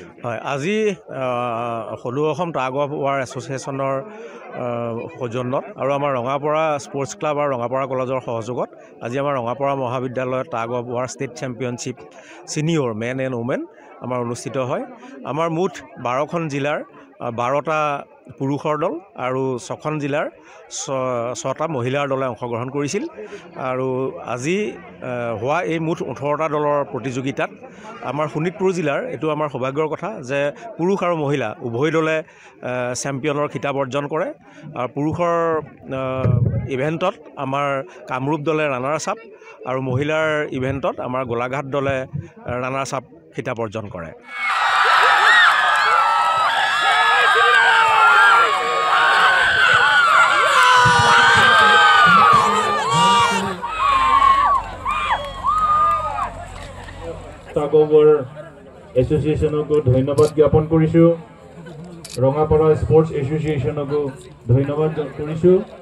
হয়, আজি সদৌ অসম টাগ অফ ৱাৰ এছ'চিয়েশ্যনৰ সৌজন্যত আৰু আমাৰ ৰঙাপৰা স্পৰ্টছ ক্লাব আৰু ৰঙাপৰা কলেজৰ সহযোগত আজি আমাৰ ৰঙাপৰা মহাবিদ্যালয়ত tug of war state championship senior men and women আমাৰ অনুষ্ঠিত হয়। আমাৰ মুঠ 12খন জিলাৰ 12টা পুৰুষৰ দল আৰু 6খন জিলাৰ 6টা মহিলাৰ দলে অংশগ্ৰহণ কৰিছিল। আৰু আজি হোৱা এই মুঠ 18টা দলৰ প্ৰতিযোগিতাত আমাৰ শোণিতপুৰ জিলাৰ এইটো আমাৰ সৌভাগ্যৰ কথা যে পুৰুষ আৰু মহিলা উভয় দলে চেম্পিয়নৰ খিতাপ অৰ্জন কৰে। আৰু পুৰুষৰ ইভেণ্টত আমাৰ কামৰূপ দলে ৰানাৰ্ছ আপ আৰু মহিলাৰ ইভেণ্টত আমাৰ গোলাঘাট দলে ৰানাৰ্ছ আপ খিতাপ অৰ্জন কৰে। টাগ অফ ৱাৰ এছ'চিয়েশ্যনকো ধন্যবাদ জ্ঞাপন কৰিছোঁ। ৰঙাপাৰা স্পৰ্টছ এছ'চিয়েশ্যনকো ধন্যবাদ কৰিছোঁ।